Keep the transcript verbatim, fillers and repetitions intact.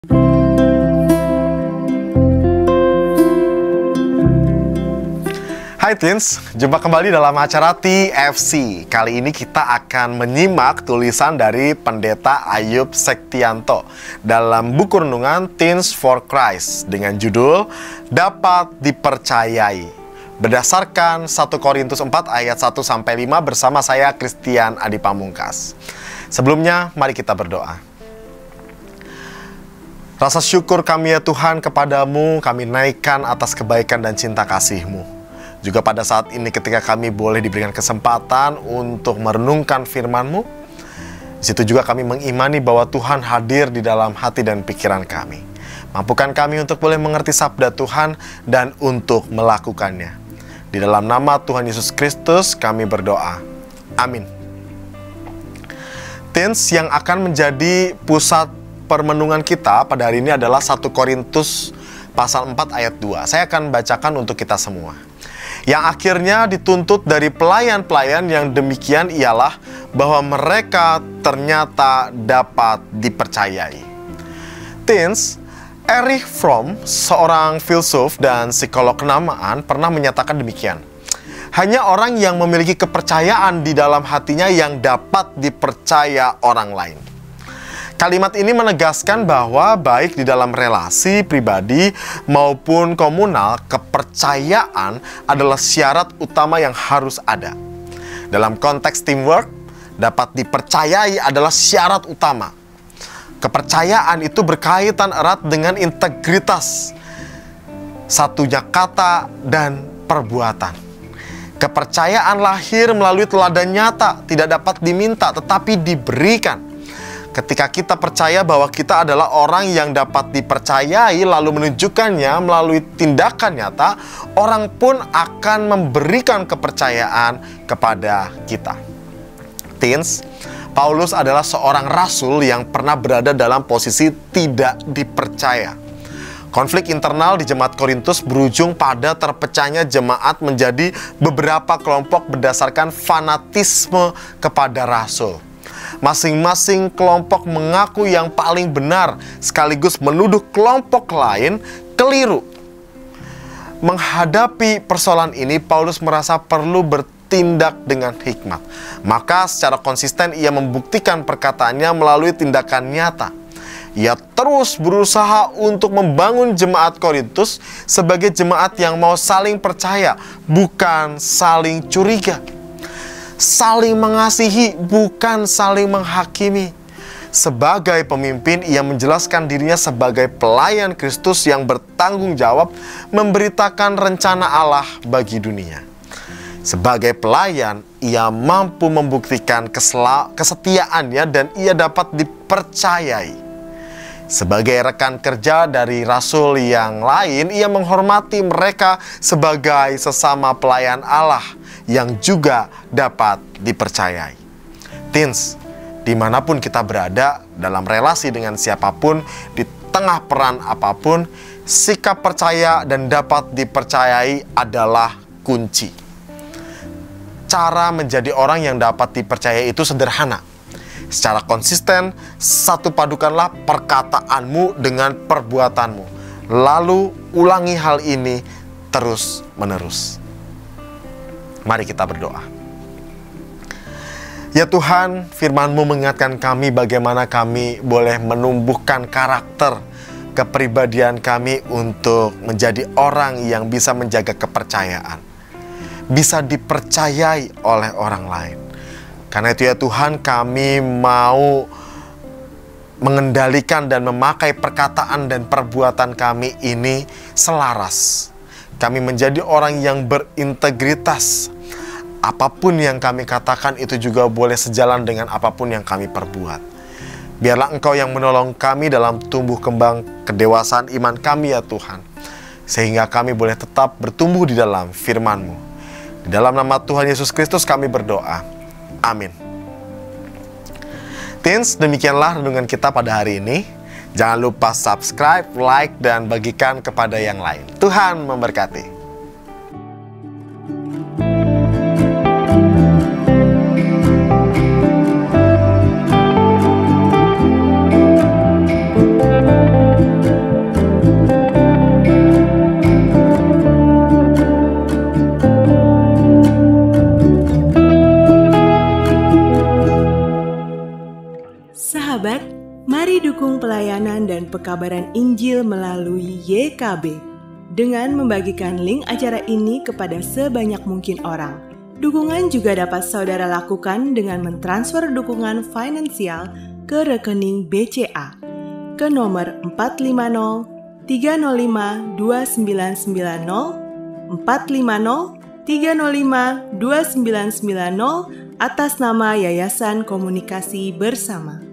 Hai Teens, jumpa kembali dalam acara T F C. Kali ini kita akan menyimak tulisan dari Pendeta Ayub Sektianto dalam buku renungan Teens for Christ dengan judul Dapat Dipercayai, berdasarkan satu Korintus empat ayat satu sampai lima bersama saya Christian Adi Pamungkas. Sebelumnya, mari kita berdoa. Rasa syukur kami ya Tuhan kepadamu, kami naikkan atas kebaikan dan cinta kasih-Mu. Juga pada saat ini ketika kami boleh diberikan kesempatan untuk merenungkan firman-Mu, di situ juga kami mengimani bahwa Tuhan hadir di dalam hati dan pikiran kami. Mampukan kami untuk boleh mengerti sabda Tuhan dan untuk melakukannya. Di dalam nama Tuhan Yesus Kristus kami berdoa. Amin. Teens, yang akan menjadi pusat permenungan kita pada hari ini adalah satu Korintus pasal empat ayat dua. Saya akan bacakan untuk kita semua. Yang akhirnya dituntut dari pelayan-pelayan yang demikian ialah bahwa mereka ternyata dapat dipercayai. Teens, Erich Fromm, seorang filsuf dan psikolog kenamaan, pernah menyatakan demikian. Hanya orang yang memiliki kepercayaan di dalam hatinya yang dapat dipercaya orang lain. Kalimat ini menegaskan bahwa baik di dalam relasi pribadi maupun komunal, kepercayaan adalah syarat utama yang harus ada. Dalam konteks teamwork, dapat dipercayai adalah syarat utama. Kepercayaan itu berkaitan erat dengan integritas, satunya kata dan perbuatan. Kepercayaan lahir melalui teladan nyata, tidak dapat diminta tetapi diberikan. Ketika kita percaya bahwa kita adalah orang yang dapat dipercayai lalu menunjukkannya melalui tindakan nyata, orang pun akan memberikan kepercayaan kepada kita. Teens, Paulus adalah seorang rasul yang pernah berada dalam posisi tidak dipercaya. Konflik internal di jemaat Korintus berujung pada terpecahnya jemaat menjadi beberapa kelompok berdasarkan fanatisme kepada rasul. Masing-masing kelompok mengaku yang paling benar, sekaligus menuduh kelompok lain keliru. Menghadapi persoalan ini, Paulus merasa perlu bertindak dengan hikmat. Maka secara konsisten ia membuktikan perkataannya melalui tindakan nyata. Ia terus berusaha untuk membangun jemaat Korintus sebagai jemaat yang mau saling percaya, bukan saling curiga. Saling mengasihi, bukan saling menghakimi. Sebagai pemimpin, ia menjelaskan dirinya sebagai pelayan Kristus yang bertanggung jawab memberitakan rencana Allah bagi dunia. Sebagai pelayan, ia mampu membuktikan kesetiaannya dan ia dapat dipercayai. Sebagai rekan kerja dari rasul yang lain, ia menghormati mereka sebagai sesama pelayan Allah yang juga dapat dipercayai. Teens, dimanapun kita berada, dalam relasi dengan siapapun, di tengah peran apapun, sikap percaya dan dapat dipercayai adalah kunci. Cara menjadi orang yang dapat dipercayai itu sederhana. Secara konsisten, satu padukanlah perkataanmu dengan perbuatanmu. Lalu ulangi hal ini terus-menerus. Mari kita berdoa. Ya Tuhan, firman-Mu mengingatkan kami bagaimana kami boleh menumbuhkan karakter kepribadian kami untuk menjadi orang yang bisa menjaga kepercayaan, bisa dipercayai oleh orang lain. Karena itu ya Tuhan, kami mau mengendalikan dan memakai perkataan dan perbuatan kami ini selaras. Kami menjadi orang yang berintegritas. Apapun yang kami katakan itu juga boleh sejalan dengan apapun yang kami perbuat. Biarlah Engkau yang menolong kami dalam tumbuh kembang kedewasaan iman kami ya Tuhan. Sehingga kami boleh tetap bertumbuh di dalam firman-Mu. Di dalam nama Tuhan Yesus Kristus kami berdoa. Amin. Teens, demikianlah renungan kita pada hari ini. Jangan lupa subscribe, like, dan bagikan kepada yang lain. Tuhan memberkati. Thank you. Mari dukung pelayanan dan pekabaran Injil melalui Y K B dengan membagikan link acara ini kepada sebanyak mungkin orang. Dukungan juga dapat saudara lakukan dengan mentransfer dukungan finansial ke rekening B C A ke nomor empat lima nol tiga nol lima dua sembilan sembilan nol empat lima nol tiga nol lima dua sembilan sembilan nol atas nama Yayasan Komunikasi Bersama.